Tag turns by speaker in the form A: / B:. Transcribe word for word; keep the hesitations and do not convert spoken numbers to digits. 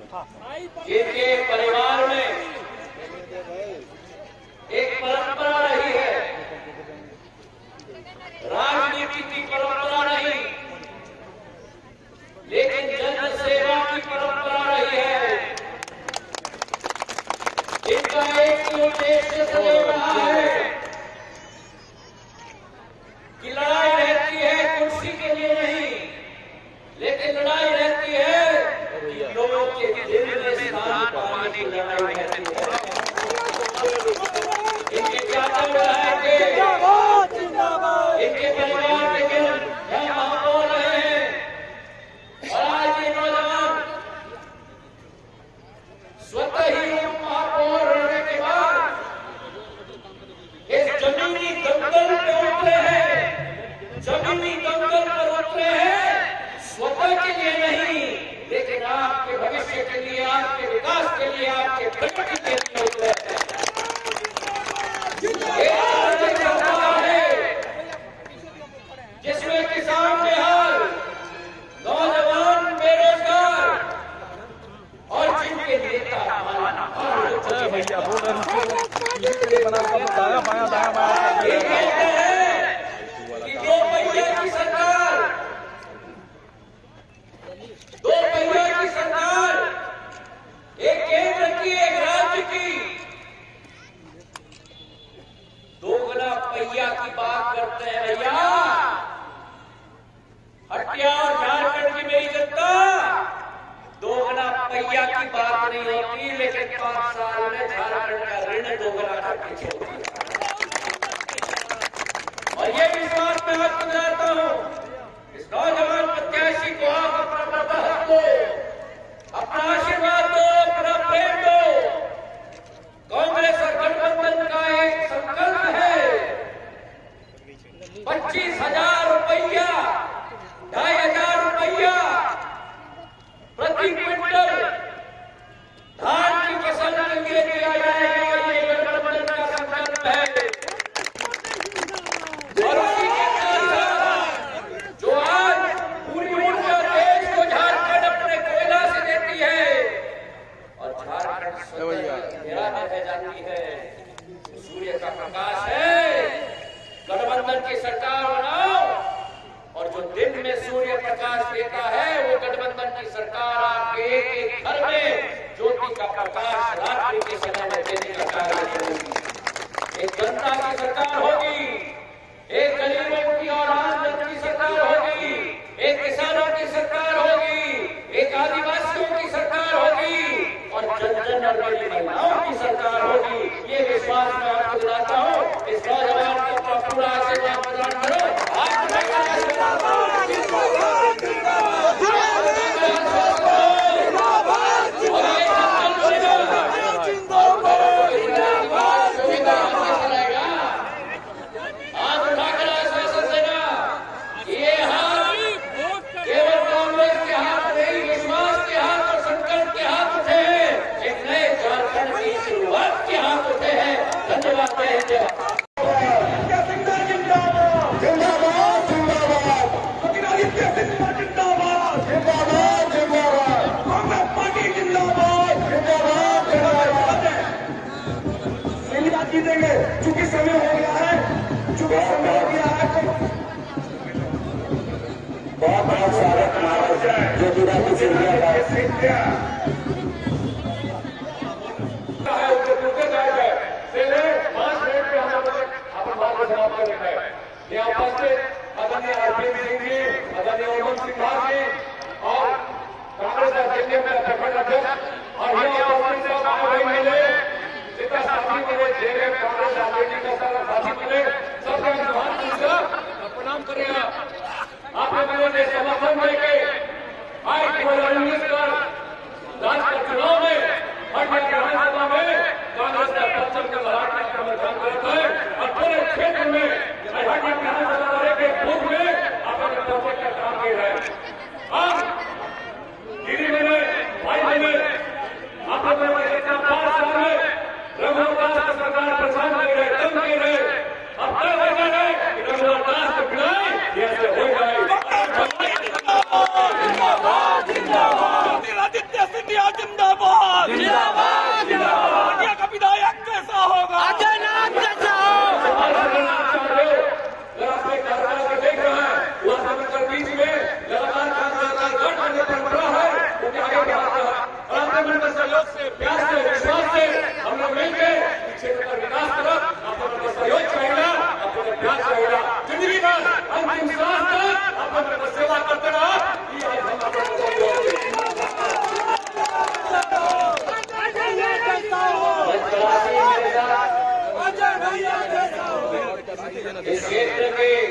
A: इनके परिवार में एक परंपरा रही है, राजनीति की परंपरा नहीं, लेकिन जन सेवा की परंपरा रही है। इनका एक ही उद्देश्य सदैव रहा है कि लड़ाई रहती है कुर्सी के लिए नहीं, लेकिन लड़ाई रहती है कि लोगों के दिल में स्थान पाने की लड़ाई रहती है। इनके क्या चल रहा है कि इनके परिवार के दिल क्या महापौर रहे हैं, और आज ये नौजवान स्वतः ही महापौर रहने के बाद इस जमीनी दंगल पे उतरे हैं, जमीनी दंगल पर उतरे हैं, स्वतः के लिए नहीं, लेकिन आपके भविष्य के लिए, आपके विकास के लिए, आपके प्रगति के लिए उतरे हैं। जिसमें किसान बेहाल, नौजवान बेरोजगार और जिनके नेता कि दो पहिया की सरकार, दो पहिया की सरकार, एक केंद्र की, एक राज्य की, दोगुना पहिया की बात करते हैं। भैया हटिया और झारखंड की मेरी जनता, दोगुना पहिया की बात नहीं होती, लेकिन पांच साल में झारखंड का ऋण दोगुना करके छोड़ दिया। और ये विश्वास मैं आपको दिलाता हूं, इस नौजवान प्रत्याशी को आप अपना प्रबंधन दो, अपना आशीर्वाद दो, अपना प्रेम दो। कांग्रेस और गठबंधन का एक संकल्प है, पच्चीस हजार रुपया, ढाई हजार रुपया प्रति क्विंटल धान की फसल के लिए दिया जाएगा। ये गठबंधन का संकल्प है। और उसी के साथ जो आज पूरी ऊर्जा देश को झारखंड अपने कोयला से देती है, और झारखंड अंधेरा में रह जाती है, सूर्य का प्रकाश है। गठबंधन की सरकार बनाओ, और जो दिन में सूर्य प्रकाश देता है, वो गठबंधन की सरकार आपके एक एक घर में ज्योति का प्रकाश रात्रि के समय में देने का कार्य करेगी। एक जनता की सरकार होगी, एक गरीबों की और आम जन की सरकार होगी, एक किसानों की सरकार होगी, एक आदिवासियों की सरकार होगी, और जन जन और गरीब महिलाओं की सरकार होगी। ये विश्वास मैं आपको दिलाता हूँ। इस नौजवान को अपना पूरा आशीर्वाद प्रदान करो। चूंकि समय हो गया है, चूंकि समय हो गया है, बहुत बहुत स्वागत हमारा ज्योतिरादित्य सिंधिया का पांच मिनट में हम अपन बात को समाप्त करना है। यहाँ उपस्थित आदरणीय आरपीएन सिंह जी, आदरणीय ओम सिंह जी और कांग्रेस अध्यक्ष में प्रखंड अध्यक्ष और यहाँ उपस्थित भाई मिले जितना साथी मिले, जेरे कांग्रेस राजनीति का सारा साथी मिले, सबका सम्मान दूंगा, प्रणाम करेगा। आप लोगों ने समर्थन देके आज केवल उन्नीस कर राष्ट्रीय चुनाव में हर विधानसभा में कांग्रेस का पश्चिम का लड़ाई का समर्थन करता है, और पूरे क्षेत्र में हर विधानसभा के पूर्व में अपने प्रोजेक्ट का काम किया है। अब गिरी में भाई में आप लोगों ने देखा पांच साल में रघुवर दास का सरकार परेशान कर रहे, तंग कर रहे, अब तय हो जाए कि रघुवर दास को खिलाए, यह से हो जाए। जिंदाबाद जिंदाबाद जिंदाबाद ज्योतिरादित्य सिंधिया जिंदाबाद। इस क्षेत्र के